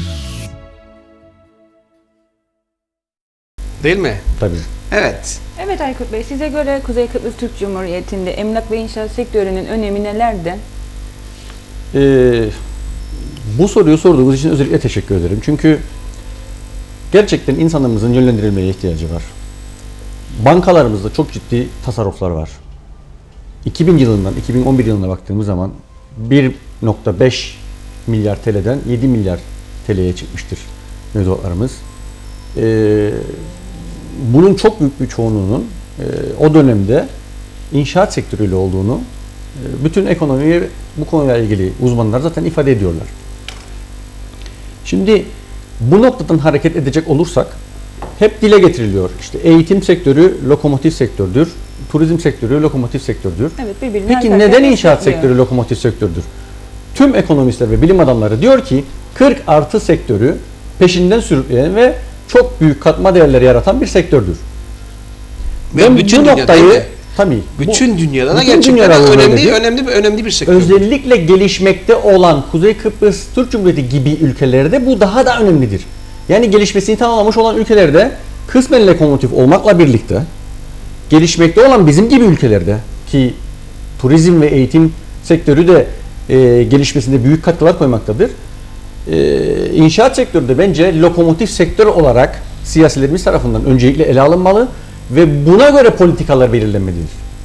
Değil mi? Tabii. Evet. Evet Aykut Bey, size göre Kuzey Kıbrıs Türk Cumhuriyeti'nde emlak ve inşaat sektörünün önemi nelerdi? Bu soruyu sorduğunuz için özellikle teşekkür ederim. Çünkü gerçekten insanlarımızın yönlendirilmeye ihtiyacı var. Bankalarımızda çok ciddi tasarruflar var. 2000 yılından 2011 yılına baktığımız zaman 1,5 milyar TL'den 7 milyar TL'ye çıkmıştır mevduatlarımız. Bunun çok büyük bir çoğunluğunun o dönemde inşaat sektörüyle olduğunu bütün ekonomiye bu konuyla ilgili uzmanlar zaten ifade ediyorlar. Şimdi bu noktadan hareket edecek olursak hep dile getiriliyor. İşte eğitim sektörü lokomotif sektördür, turizm sektörü lokomotif sektördür. Evet, birbirine Peki neden inşaat sektörü lokomotif sektördür? Tüm ekonomistler ve bilim adamları diyor ki 40+ sektörü peşinden sürükleyen ve çok büyük katma değerleri yaratan bir sektördür. Ve bütün dünyada tabii bütün dünyada da gerçekten önemli bir sektör. Özellikle gelişmekte olan Kuzey Kıbrıs Türk Cumhuriyeti gibi ülkelerde bu daha da önemlidir. Yani gelişmesini tamamlamış olan ülkelerde kısmen lokomotif olmakla birlikte gelişmekte olan bizim gibi ülkelerde ki turizm ve eğitim sektörü de gelişmesinde büyük katkılar koymaktadır. İnşaat sektörü de bence lokomotif sektör olarak siyasilerimiz tarafından öncelikle ele alınmalı ve buna göre politikalar belirlenmelidir.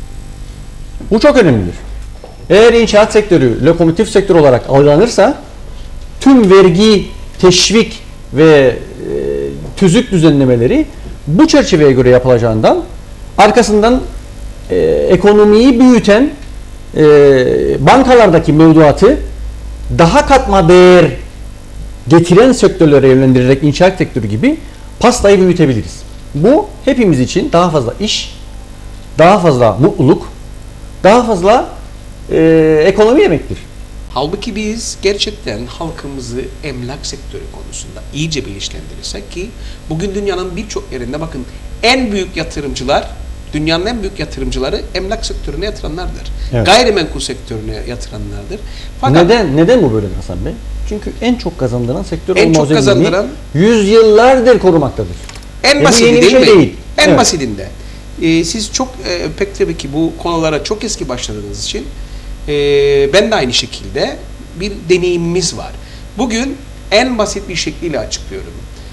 Bu çok önemlidir. Eğer inşaat sektörü lokomotif sektör olarak algılanırsa tüm vergi, teşvik ve tüzük düzenlemeleri bu çerçeveye göre yapılacağından arkasından ekonomiyi büyüten bankalardaki mevduatı daha katma değer getiren sektörlere yönlendirerek inşaat sektörü gibi pastayı büyütebiliriz. Bu hepimiz için daha fazla iş, daha fazla mutluluk, daha fazla ekonomi demektir. Halbuki biz gerçekten halkımızı emlak sektörü konusunda iyice bilinçlendirirsek ki bugün dünyanın birçok yerinde bakın en büyük yatırımcılar, dünyanın en büyük yatırımcıları emlak sektörüne yatıranlardır. Evet. Gayrimenkul sektörüne yatıranlardır. Fakat neden bu böyledir Hasan Bey? Çünkü en çok kazandıran sektör en çok kazandıran yüzyıllardır korumaktadır. En basiti değil mi? Değil. En basitinde. Siz çok pek tabii ki bu konulara çok eski başladığınız için ben de aynı şekilde bir deneyimimiz var. Bugün en basit bir şekliyle açıklıyorum.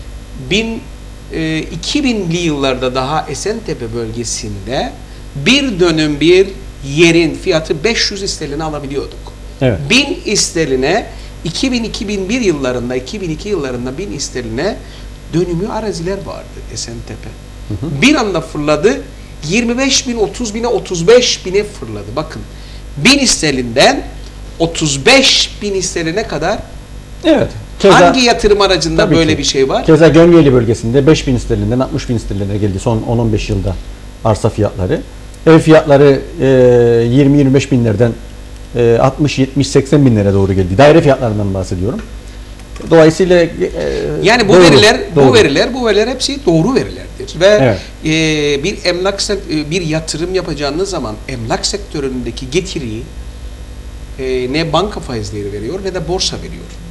2000'li yıllarda daha Esentepe bölgesinde bir dönüm bir yerin fiyatı 500 sterline alabiliyorduk. Evet. 1000 sterline 2000-2001 yıllarında, 2002 yıllarında 1000 sterline dönümü araziler vardı Esentepe. Bir anda fırladı. 25 bin, 30 bine, 35 bine fırladı. Bakın 1000 sterlinden 35 bin sterline kadar evet. Hangi yatırım aracında böyle bir şey var? Keza Gömyeli bölgesinde 5.000 sterlinden 60.000 sterline geldi son 10-15 yılda arsa fiyatları. Ev fiyatları 20-25 binlerden 60-70-80 binlere doğru geldi. Daire fiyatlarından bahsediyorum. Dolayısıyla yani bu veriler hepsi doğru verilerdir ve evet. Bir yatırım yapacağınız zaman emlak sektöründeki getiriyi ne banka faizleri veriyor ne de borsa veriyor.